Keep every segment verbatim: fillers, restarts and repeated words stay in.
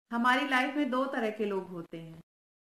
हमारी लाइफ में दो तरह के लोग होते हैं,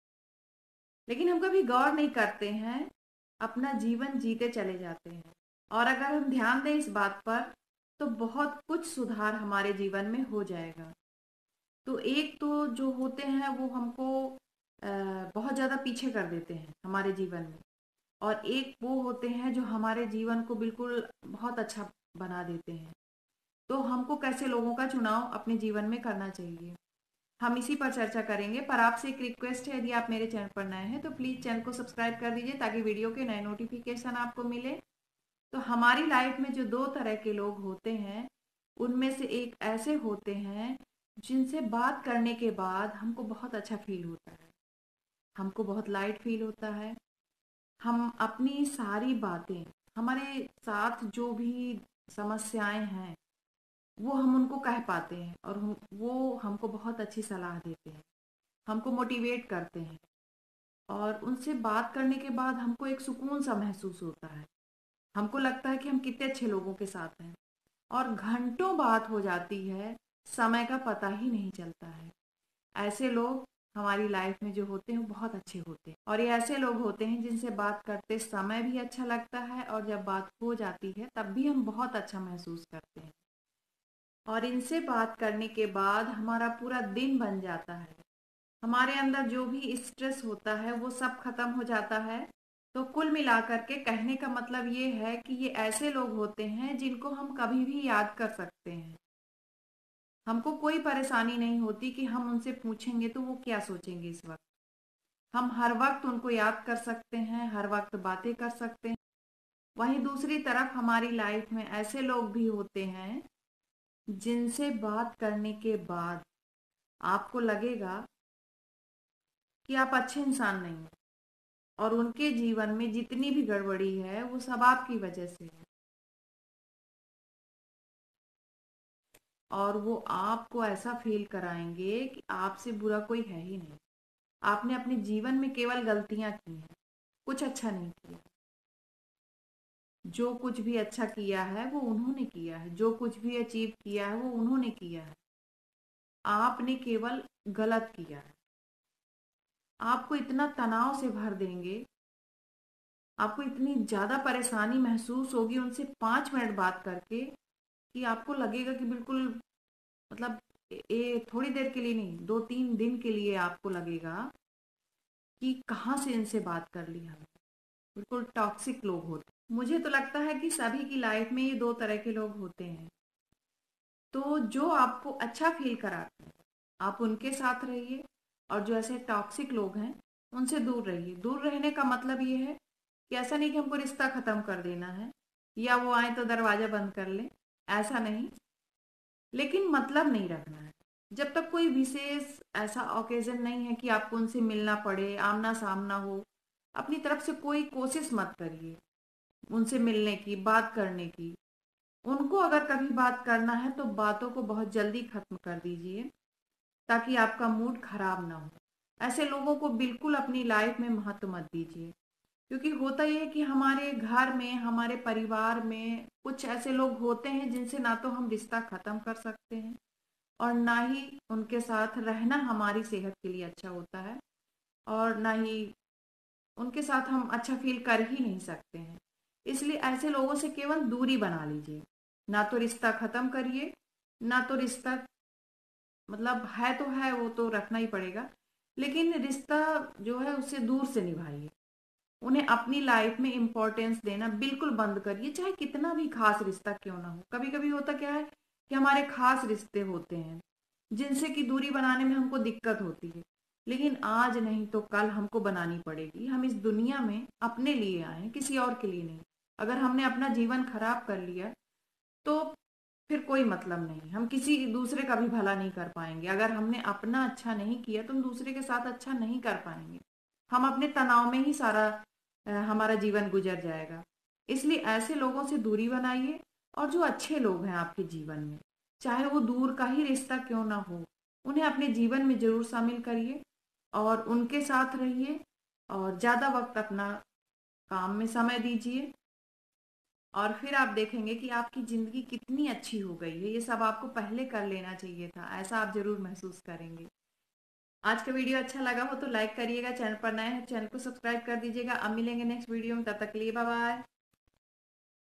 लेकिन हम कभी गौर नहीं करते हैं, अपना जीवन जीते चले जाते हैं। और अगर हम ध्यान दें इस बात पर, तो बहुत कुछ सुधार हमारे जीवन में हो जाएगा। तो एक तो जो होते हैं वो हमको अ, बहुत ज़्यादा पीछे कर देते हैं हमारे जीवन में, और एक वो होते हैं जो हमारे जीवन को बिल्कुल बहुत अच्छा बना देते हैं। तो हमको कैसे लोगों का चुनाव अपने जीवन में करना चाहिए, हम इसी पर चर्चा करेंगे। पर आपसे एक रिक्वेस्ट है, यदि आप मेरे चैनल पर नए हैं तो प्लीज़ चैनल को सब्सक्राइब कर दीजिए ताकि वीडियो के नए नोटिफिकेशन आपको मिले। तो हमारी लाइफ में जो दो तरह के लोग होते हैं, उनमें से एक ऐसे होते हैं जिनसे बात करने के बाद हमको बहुत अच्छा फील होता है, हमको बहुत लाइट फील होता है। हम अपनी सारी बातें, हमारे साथ जो भी समस्याएं हैं, वो हम उनको कह पाते हैं, और हम वो हमको बहुत अच्छी सलाह देते हैं, हमको मोटिवेट करते हैं। और उनसे बात करने के बाद हमको एक सुकून सा महसूस होता है, हमको लगता है कि हम कितने अच्छे लोगों के साथ हैं, और घंटों बात हो जाती है, समय का पता ही नहीं चलता है। ऐसे लोग हमारी लाइफ में जो होते हैं वो बहुत अच्छे होते हैं, और ये ऐसे लोग होते हैं जिनसे बात करते समय भी अच्छा लगता है, और जब बात हो जाती है तब भी हम बहुत अच्छा महसूस करते हैं। और इनसे बात करने के बाद हमारा पूरा दिन बन जाता है, हमारे अंदर जो भी स्ट्रेस होता है वो सब खत्म हो जाता है। तो कुल मिलाकर के कहने का मतलब ये है कि ये ऐसे लोग होते हैं जिनको हम कभी भी याद कर सकते हैं। हमको कोई परेशानी नहीं होती कि हम उनसे पूछेंगे तो वो क्या सोचेंगे इस वक्त। हम हर वक्त उनको याद कर सकते हैं, हर वक्त बातें कर सकते हैं। वहीं दूसरी तरफ हमारी लाइफ में ऐसे लोग भी होते हैं जिनसे बात करने के बाद आपको लगेगा कि आप अच्छे इंसान नहीं हैं, और उनके जीवन में जितनी भी गड़बड़ी है वो सब आपकी वजह से है, और वो आपको ऐसा फील कराएंगे कि आपसे बुरा कोई है ही नहीं। आपने अपने जीवन में केवल गलतियां की हैं, कुछ अच्छा नहीं किया। जो कुछ भी अच्छा किया है वो उन्होंने किया है, जो कुछ भी अचीव किया है वो उन्होंने किया है। आपने केवल गलत किया है। आपको इतना तनाव से भर देंगे, आपको इतनी ज़्यादा परेशानी महसूस होगी उनसे पाँच मिनट बात करके, कि आपको लगेगा कि बिल्कुल, मतलब ये थोड़ी देर के लिए नहीं, दो तीन दिन के लिए आपको लगेगा कि कहाँ से इनसे बात कर ली हमने। बिल्कुल टॉक्सिक लोग होते हैं। मुझे तो लगता है कि सभी की लाइफ में ये दो तरह के लोग होते हैं। तो जो आपको अच्छा फील कराते हैं आप उनके साथ रहिए, और जो ऐसे टॉक्सिक लोग हैं उनसे दूर रहिए। दूर रहने का मतलब ये है कि ऐसा नहीं कि हमको रिश्ता ख़त्म कर देना है, या वो आए तो दरवाज़ा बंद कर लें, ऐसा नहीं। लेकिन मतलब नहीं रखना है। जब तक कोई विशेष ऐसा ओकेजन नहीं है कि आपको उनसे मिलना पड़े, आमना सामना हो, अपनी तरफ से कोई कोशिश मत करिए उनसे मिलने की, बात करने की। उनको अगर कभी बात करना है तो बातों को बहुत जल्दी ख़त्म कर दीजिए, ताकि आपका मूड खराब ना हो। ऐसे लोगों को बिल्कुल अपनी लाइफ में महत्व मत दीजिए, क्योंकि होता यह है कि हमारे घर में, हमारे परिवार में कुछ ऐसे लोग होते हैं जिनसे ना तो हम रिश्ता ख़त्म कर सकते हैं, और ना ही उनके साथ रहना हमारी सेहत के लिए अच्छा होता है, और ना ही उनके साथ हम अच्छा फील कर ही नहीं सकते हैं। इसलिए ऐसे लोगों से केवल दूरी बना लीजिए, ना तो रिश्ता ख़त्म करिए, ना तो रिश्ता, मतलब है तो है, वो तो रखना ही पड़ेगा, लेकिन रिश्ता जो है उससे दूर से निभाइए। उन्हें अपनी लाइफ में इम्पोर्टेंस देना बिल्कुल बंद करिए, चाहे कितना भी खास रिश्ता क्यों ना हो। कभी कभी होता क्या है कि हमारे खास रिश्ते होते हैं जिनसे कि दूरी बनाने में हमको दिक्कत होती है, लेकिन आज नहीं तो कल हमको बनानी पड़ेगी। हम इस दुनिया में अपने लिए आए हैं, किसी और के लिए नहीं। अगर हमने अपना जीवन खराब कर लिया तो फिर कोई मतलब नहीं, हम किसी दूसरे का भी भला नहीं कर पाएंगे। अगर हमने अपना अच्छा नहीं किया तो हम दूसरे के साथ अच्छा नहीं कर पाएंगे, हम अपने तनाव में ही सारा अ, हमारा जीवन गुजर जाएगा। इसलिए ऐसे लोगों से दूरी बनाइए, और जो अच्छे लोग हैं आपके जीवन में, चाहे वो दूर का ही रिश्ता क्यों ना हो, उन्हें अपने जीवन में ज़रूर शामिल करिए, और उनके साथ रहिए, और ज़्यादा वक्त अपना काम में समय दीजिए। और फिर आप देखेंगे कि आपकी ज़िंदगी कितनी अच्छी हो गई है। ये सब आपको पहले कर लेना चाहिए था, ऐसा आप ज़रूर महसूस करेंगे। आज का वीडियो अच्छा लगा हो तो लाइक करिएगा, चैनल पर नए हैं चैनल को सब्सक्राइब कर दीजिएगा। अब मिलेंगे नेक्स्ट वीडियो में, तब तक के लिए बाय बाय।